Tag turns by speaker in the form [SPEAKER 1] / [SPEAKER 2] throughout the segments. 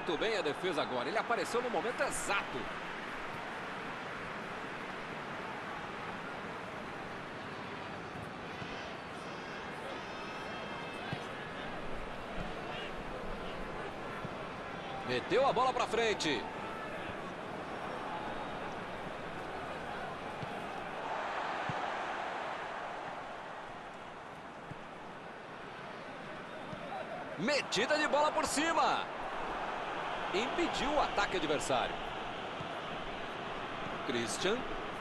[SPEAKER 1] muito bem a defesa agora. Ele apareceu no momento exato. Meteu a bola para frente. Metida de bola por cima. Impediu o ataque adversário. Christian.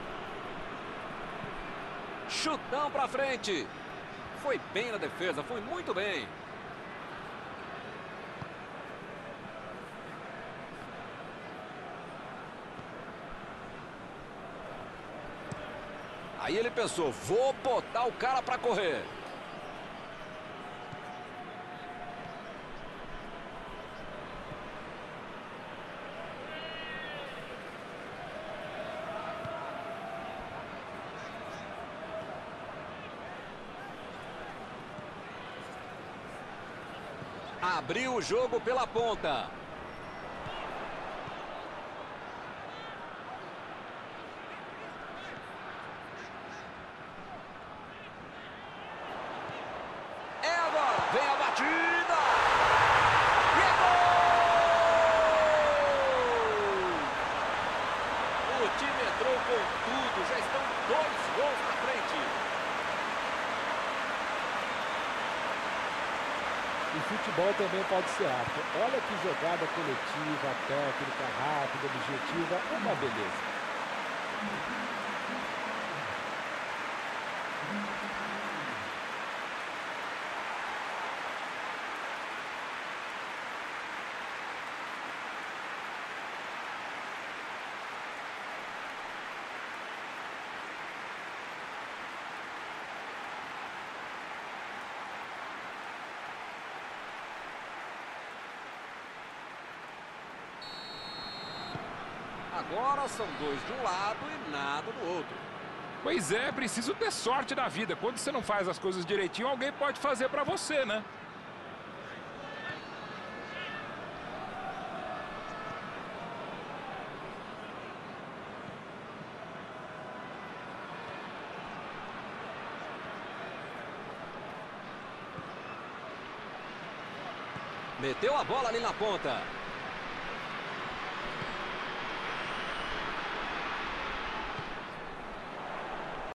[SPEAKER 1] Chutão para frente. Foi bem na defesa, foi muito bem. Aí ele pensou, vou botar o cara para correr. Abriu o jogo pela ponta. É agora. Vem a batida. E é gol! O time entrou com tudo. Já estão 2 gols na frente.
[SPEAKER 2] O futebol também pode ser arte. Olha que jogada coletiva, técnica, rápida, objetiva, uma beleza.
[SPEAKER 1] Agora são 2 de um lado e nada do outro.
[SPEAKER 3] Pois é, preciso ter sorte na vida. Quando você não faz as coisas direitinho, alguém pode fazer pra você, né?
[SPEAKER 1] Meteu a bola ali na ponta.